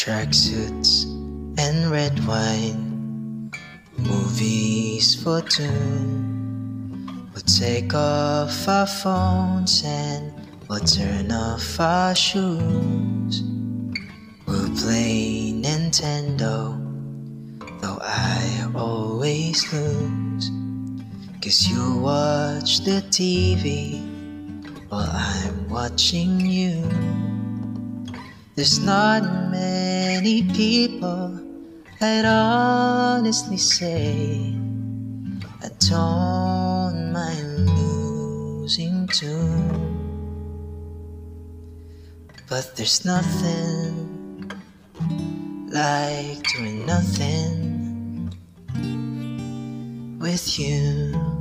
tracksuits and red wine, movies for two. We'll take off our phones and we'll turn off our shoes. We'll play Nintendo, though I always lose. 'Cause you watch the TV while I'm watching you. There's not many people I'd honestly say I don't mind losing to. But there's nothing like doing nothing with you.